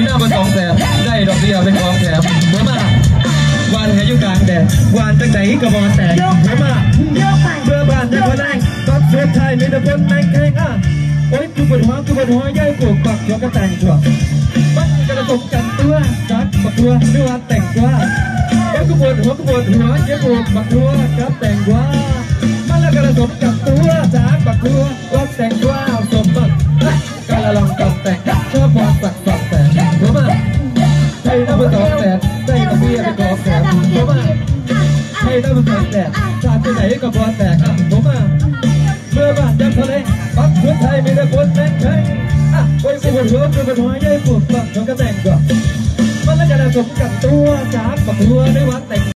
น้าเป็นของแถมได้ดอกเดียวเป็นของแถมเมื่อมาวานแหอยู่กลางแดดวานจังไหนกระบอกแตกเมื่อมาเมื่อบ้านยังพลังก็เสื้อไทยมีแต่คนแม่งแข่งโอ้ยกูปวดหัวย่ายปวดปักหัวกระแต่งตัวมันกระตุกกันตัวจักปักตัวหรือว่าแต่งตัวแล้วกูปวดหัวย่ายปวดปักตัวกับแต่งตัวมันแล้วกระตุกกันตัวจักปักตัวว่าแต่งตัวสมบัติการละลองกับแต่งชอบความสักแต่เมื่อมาใช่น้ำเป็นของแดดได้กระเบียเป็นของแถมเมื่อมาใช่น้ำเป็นของแดดชาติไหนกระบอกแตกเมื่อมาเมื่อบ้านยังทะเลปักหัวไทยมีแต่คนแม่งแข่งโอ้ยปวดหัวย่ายปวดปักหัวกระแต่งตัวมันแล้วกระตุกกันตัวจักปักตัวด้วยว่าแต่ง